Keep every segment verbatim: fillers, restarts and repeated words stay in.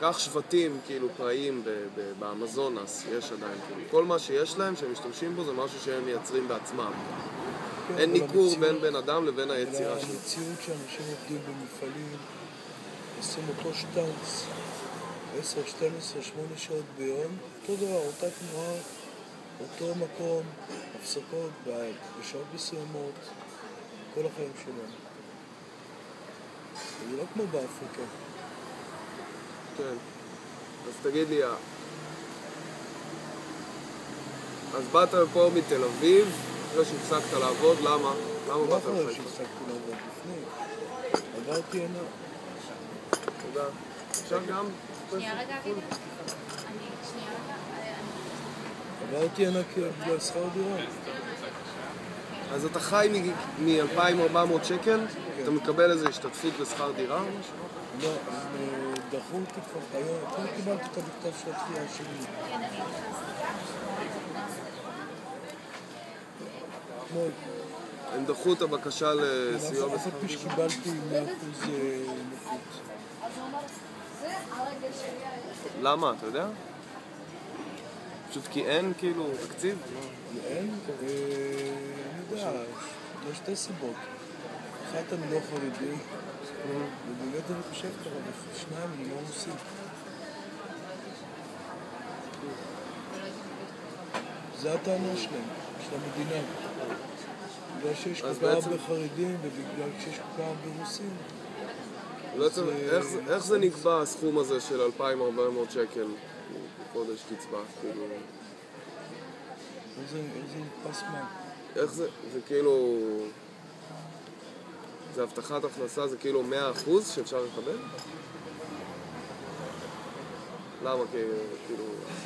קח שבטים כאילו פראיים באמזונס, יש עדיין כאילו. כל מה שיש להם שהם משתמשים בו זה משהו שהם מייצרים בעצמם. אין ניכור בין בן אדם לבין היצירה שלו. המציאות שאנשים עובדים במפעלים, עושים אותו שטנץ, עשר, שתים עשרה, שמונה שעות ביום, אותו דבר, אותה תנועה, אותו מקום, הפסקות בשעות מסוימות, כל החיים שלנו. זה לא כמו באפריקה. כן. אז תגיד לי, אז באת פה מתל אביב, אחרי שהפסקת לעבוד, למה? למה באת לחיפה? לא אחרי שהפסקתי לעבוד, לפני. עברתי הנה. תודה. אפשר גם? שנייה רגע, אני... שנייה רגע. עברתי הנה בגלל שכר דירה. אז אתה חי מ-אלפיים וארבע מאות שקל? אתה מקבל איזו השתתפות בשכר דירה או משהו? לא, הם דחו אותי כבר היום, כבר קיבלתי את המכתב של התחייה שלי. הם דחו את הבקשה לסיוע בשכר דירה? אף שקיבלתי מאה אחוז נכות. למה, אתה יודע? פשוט כי אין כאילו תקציב? אין? אני יודע, יש שתי סיבות. אחת אני לא חרדי, ובאמת אני חושב ככה, ושניים אני לא רוסי. זה הטענה שלהם, של המדינה. בגלל שיש כל כך הרבה חרדים ובגלל שיש כל כך הרבה רוסים. איך זה נקבע הסכום הזה של אלפיים וארבע מאות שקל בחודש קצבה? איך זה נתפס מה? איך זה, זה כאילו... זה הבטחת הכנסה, זה כאילו מאה אחוז שאפשר לקבל? למה? כאילו...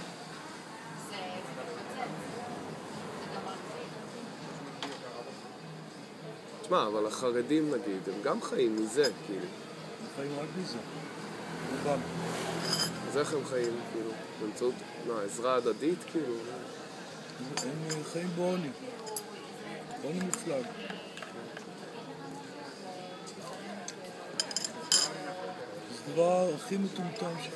תשמע, אבל החרדים נגיד, הם גם חיים מזה, כאילו. הם חיים רק מזה. רובם. אז איך הם חיים, כאילו? באמצעות, מה, עזרה הדדית, כאילו? הם חיים בעוני. עוני מופלג. זה דבר הכי מטומטם ש...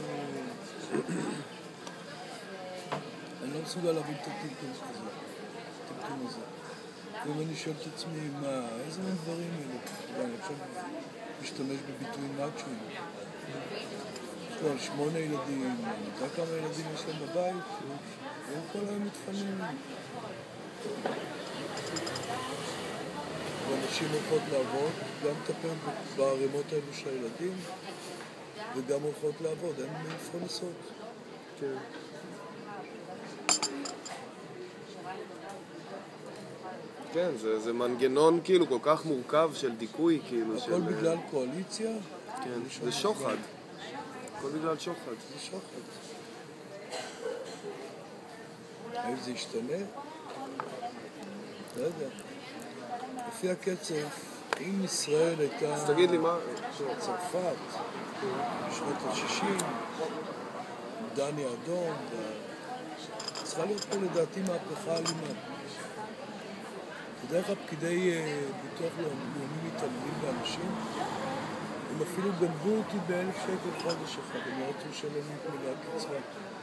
אני לא מסוגל להבין את הטמטום הזה. הטמטום הזה. אם אני שואל את עצמי, מה, איזה מין דברים אלה? אני עכשיו משתמש בביטויים מאצ'ויים. יש לו על שמונה ילדים, אני יודע כמה ילדים יש להם בבית, והם כל היום מתפנים. ואנשים הולכות לעבוד, גם לטפל בערימות האלו של הילדים, וגם הולכות לעבוד, אין מפרנסות. כן. כן, זה, זה מנגנון כאילו כל כך מורכב של דיכוי, כאילו הכל של... הכל בגלל קואליציה? כן, זה שוחד. הכל בגלל שוחד. זה שוחד. האם זה ישתנה? לא יודע. לפי הקצב, אם ישראל הייתה... אז תגיד לי מה... צרפת, בשנות ה-שישים, דני אדום, צריכה להיות פה לדעתי מהפכה אלימה. בדרך כלל פקידי ביטוח לאומי מתעלמים באנשים, הם אפילו גנבו אותי באלף שקל חודש אחד, הם לא רצו לשלם לי את מלאה קצבה.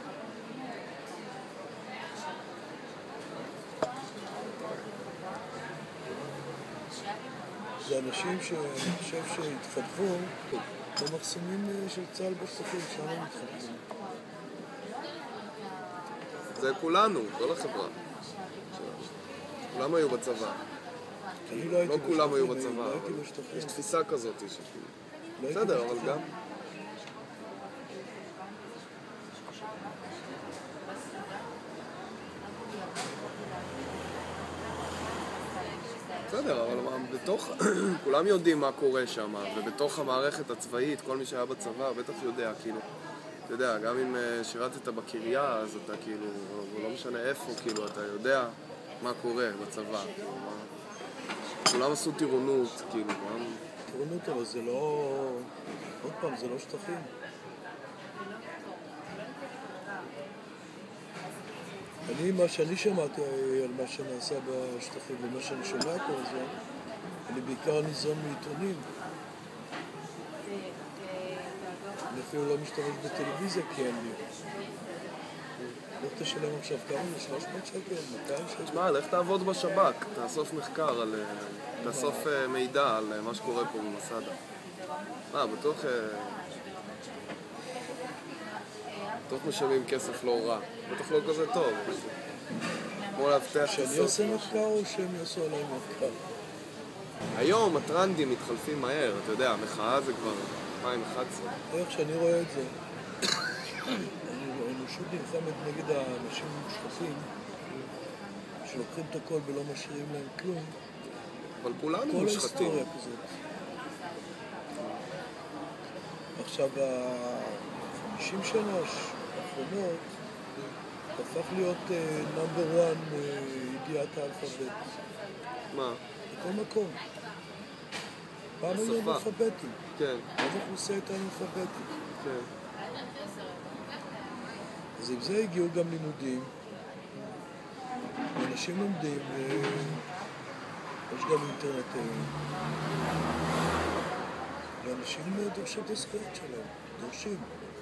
זה אנשים שאני חושב שהתחתכו במחסומים של צה"ל בשטחים, שם הם התחתכו. זה כולנו, כל החברה. כולם היו בצבא. לא כולם היו בצבא, אבל יש תפיסה כזאת שכאילו. בסדר, אבל גם... בסדר, אבל בתוך... כולם יודעים מה קורה שם, ובתוך המערכת הצבאית, כל מי שהיה בצבא בטח יודע, כאילו... אתה יודע, גם אם שירתת בקריה, אז אתה כאילו... לא משנה איפה, כאילו, אתה יודע מה קורה בצבא, כאילו, מה... כולם עשו טירונות, כאילו, גם... טירונות, אבל זה לא... עוד פעם, זה לא שטחים. אני, מה שאני שמעתי על מה שנעשה בשטחים ומה שאני שומע כל הזמן, אני בעיקר ניזון מעיתונים. אפילו לא משתמש בטלוויזיה כי אין לי. לך תשלם עכשיו כמה זה? שלוש מאות שקל? מאתיים שקל? תשמע, לך תעבוד בשב"כ, תאסוף מחקר על... תאסוף מידע על מה שקורה פה במסעדה. מה, בטוח... בטוח משלמים כסף לא רע. בטוח לא כזה טוב. כמו להבטח שאני כסף. עושה מחקר או שהם יעשו עליי מחקר? היום הטרנדים מתחלפים מהר, אתה יודע, המחאה זה כבר אלפיים ואחת עשרה. איך שאני רואה את זה, האנושות נלחמת נגד האנשים המושחתים שלוקחים את הכל ולא משאירים להם כלום. אבל כולנו כל מושחתים. ההיסטוריה כזאת. עכשיו, ה-חמישים שנה האחרונות הפך להיות נאמבר וואן ידיעת האלפאבית. מה? בכל מקום. פעם היו השפה. אלפאביתים. כן, אז האוכלוסייה הייתה אלפאביתית. כן. אז עם זה הגיעו גם לימודים. אנשים לומדים, יש גם אינטרנט. ואנשים דורשים את הזכויות שלהם, דורשים.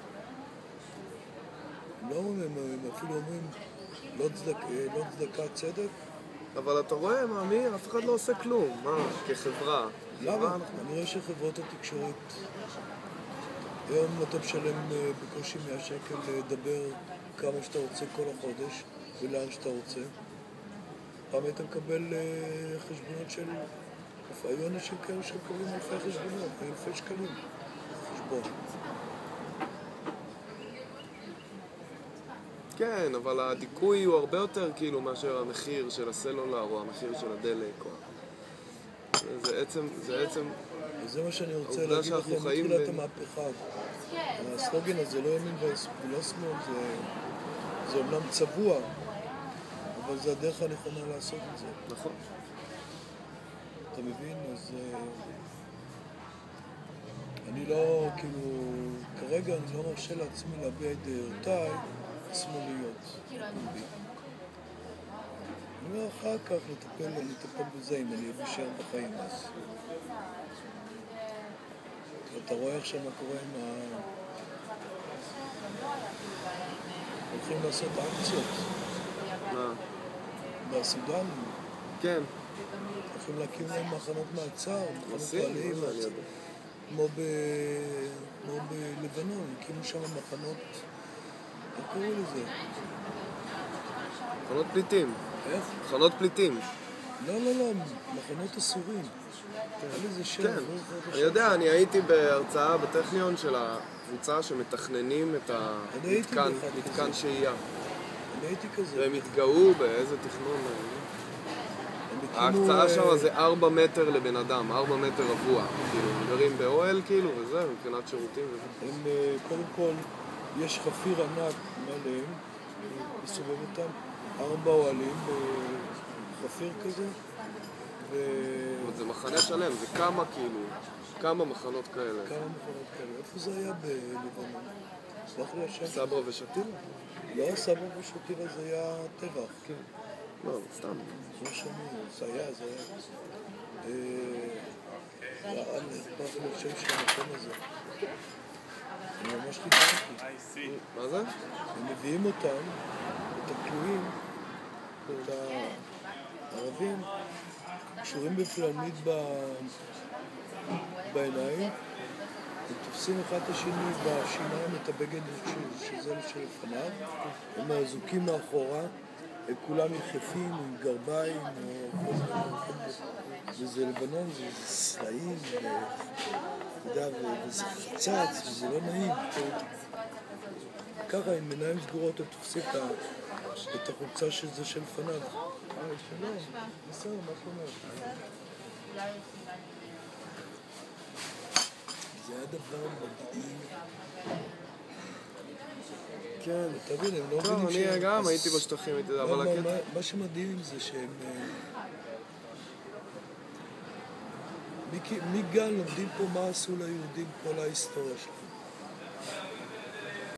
הם לא אומרים, הם אפילו אומרים, לא צדק, לא צדקה צדק. אבל אתה רואה, מאמי, אף אחד לא עושה כלום. מה? כחברה. למה? אני רואה שחברות התקשורת, היום אתה משלם בקושי מאה שקל לדבר כמה שאתה רוצה כל החודש ולאן שאתה רוצה. פעם היית מקבל חשבונות של... היו אנשים כאלה שמקבלים אלפי חשבונות, אלפי שקלים חשבון. כן, אבל הדיכוי הוא הרבה יותר כאילו מאשר המחיר של הסלולר או המחיר של הדלק. או... זה עצם, זה עצם... וזה מה שאני רוצה העובדה להגיד שאנחנו לכם חיים מתחילת בין- המהפכה. הסלוגן הזה לא ימין ולא שמאל, זה, זה אומנם צבוע, אבל זה הדרך הנכונה לעשות את זה. נכון. אתה מבין? אז אה, אני לא, כאילו, כרגע אני לא מרשה לעצמי להביע את דעותיי השמאליות. אני אומר אחר כך לטפל, לטפל בזה אם אני אשאר בחיים אז. אתה רואה עכשיו מה קורה עם ה... הולכים לעשות אקציות מה? בסודן, כן. הולכים להקים להם מחנות מעצר, מחנות עושים? פעליים, מה זה, אני יודע. כמו ב- כמו בלבנון, הקימו שם מחנות, איך קוראים לזה? מחנות פליטים. איך? מחנות פליטים. לא, לא, לא, מחנות אסורים. אין לזה שם, כן. לא זוכר את אני השם. יודע, אני הייתי בהרצאה בטכניון של הקבוצה שמתכננים את אני הייתי המתקן, באחד מתקן כזה. שהייה. אני הייתי כזה. והם התגאו באיזה תכנון. הם הקימו, ההקצאה אה, שם זה ארבע מטר לבן אדם, ארבע מטר רבוע. כאילו, הם גרים באוהל, כאילו, וזה, מבחינת שירותים וזה. הם, אה, קודם כל, יש חפיר ענק מעליהם, מסובב אותם, ארבע אוהלים בחפיר כזה, ו... אבל זה מחנה שלם, זה כמה, כאילו, כמה מחנות כאלה. כמה מכונות כאלה. איפה זה היה בלבנון? סלח לי השם. סברה ושתילה? לא, סבא ושתילה זה היה טבח. כן. לא, סתם. לא שומעים, זה היה, זה היה. אה... אני ברח לי השם של המקום הזה. אני ממש חידרתי. מה זה? הם מביאים אותם, את הכלואים, את הערבים, קשורים בפלמיד בעיניים, הם תופסים אחד את השני בשיניים את הבגד שזה שלפניו, הם אזוקים מאחורה, הם כולם יחפים עם גרביים, וזה לבנון, זה סלעים, וזה חצץ, וזה לא נעים. ככה, עם עיניים סגורות, הם תופסים את החולצה שזה שלפניו. אה, שלום, בסדר, מה קורה? זה היה דבר מדהים. כן. תבין, הם לא טוב, מבינים אני גם הייתי בשטחים, הייתי זה, אבל הקטע... מה שמדהים עם זה שהם... מגן לומדים פה מה עשו ליהודים כל ההיסטוריה שלהם.